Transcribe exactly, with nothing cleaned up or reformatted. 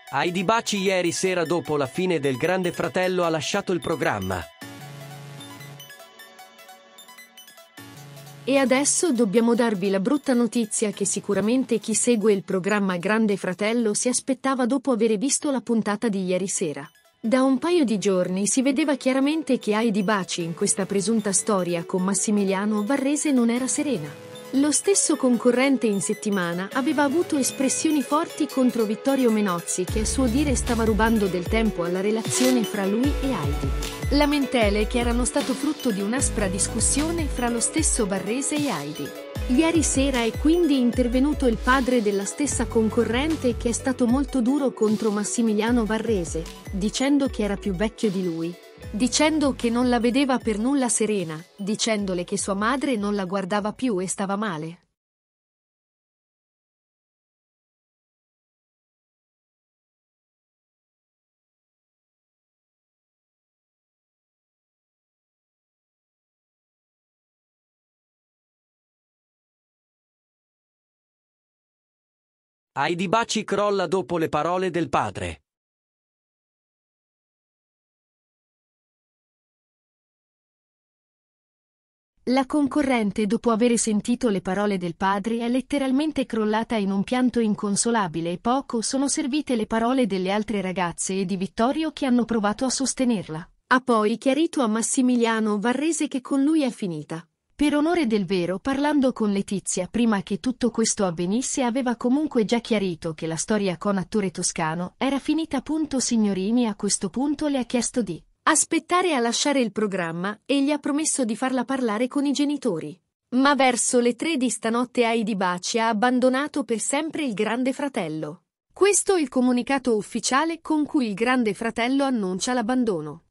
Heidi Baci ieri sera dopo la fine del Grande Fratello ha lasciato il programma. E adesso dobbiamo darvi la brutta notizia che sicuramente chi segue il programma Grande Fratello si aspettava dopo aver visto la puntata di ieri sera. Da un paio di giorni si vedeva chiaramente che Heidi Baci in questa presunta storia con Massimiliano Varrese non era serena. Lo stesso concorrente in settimana aveva avuto espressioni forti contro Vittorio Menozzi che a suo dire stava rubando del tempo alla relazione fra lui e Heidi. Lamentele che erano stato frutto di un'aspra discussione fra lo stesso Varrese e Heidi. Ieri sera è quindi intervenuto il padre della stessa concorrente che è stato molto duro contro Massimiliano Varrese, dicendo che era più vecchio di lui, dicendo che non la vedeva per nulla serena, dicendole che sua madre non la guardava più e stava male. Heidi Baci crolla dopo le parole del padre. La concorrente, dopo aver sentito le parole del padre, è letteralmente crollata in un pianto inconsolabile e poco sono servite le parole delle altre ragazze e di Vittorio che hanno provato a sostenerla. Ha poi chiarito a Massimiliano Varrese che con lui è finita. Per onore del vero, parlando con Letizia prima che tutto questo avvenisse, aveva comunque già chiarito che la storia con attore toscano era finita. Punto Signorini a questo punto le ha chiesto di aspettare a lasciare il programma e gli ha promesso di farla parlare con i genitori. Ma verso le tre di stanotte Heidi Baci ha abbandonato per sempre il Grande Fratello. Questo è il comunicato ufficiale con cui il Grande Fratello annuncia l'abbandono.